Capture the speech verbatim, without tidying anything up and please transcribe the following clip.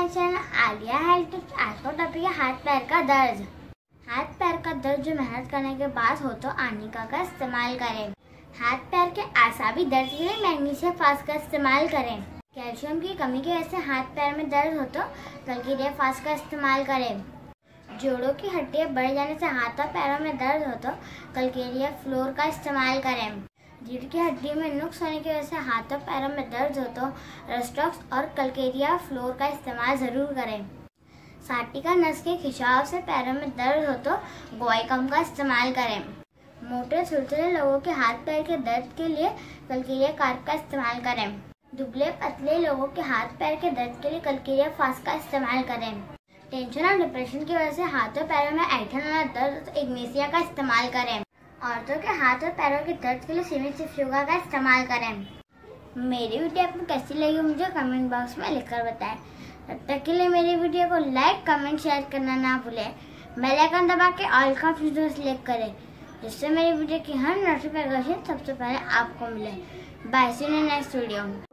Channel Alia health tips. आज का topic है हाथ पैर का दर्द। हाथ पैर का दर्द जो मेहनत करने के बाद हो तो आर्निका का इस्तेमाल करें। हाथ पैर के आसाबी दर्द के लिए मैग्नीशियम फास्ट का इस्तेमाल करें। कैल्शियम की कमी की वजह से हाथ पैर में दर्द हो तो कलकीरिया फास्ट का इस्तेमाल करें। जोड़ों की हड्डियां बढ़ जाने से हाथों पैरों में दर्द हो तो कलकीरिया फ्लोर का इस्तेमाल करें। रीढ़ की हड्डी में नुक्स होने की वजह से हाथों पैरों में दर्द हो तो रस्टॉक्स और कलकेरिया फ्लोर का इस्तेमाल ज़रूर करें। साटिका नस के खिंचाव से पैरों में दर्द हो तो गोइकम का इस्तेमाल करें। मोटे सुलझे लोगों के हाथ पैर के दर्द के लिए कलकेरिया कार्प का इस्तेमाल करें। दुबले पतले लोगों के हाथ पैर के दर्द के लिए कलकेरिया फास्ट का इस्तेमाल करें। टेंशन और डिप्रेशन की वजह से हाथों पैरों में ऐंठन वाला दर्द तो इग्नेशिया का इस्तेमाल करें। औरतों के हाथ और पैरों के दर्द के लिए सीमेंट सिर्फ योगा का इस्तेमाल करें। मेरी वीडियो आपको कैसी लगी मुझे कमेंट बॉक्स में लिखकर बताएं। तब तक के लिए मेरी वीडियो को लाइक कमेंट शेयर करना ना भूलें। बेल आइकन दबा के ऑल का ऑप्शन सेलेक्ट करें जिससे मेरी वीडियो की हर नोटिफिकेशन सबसे पहले आपको मिले। Bye, see you in next video.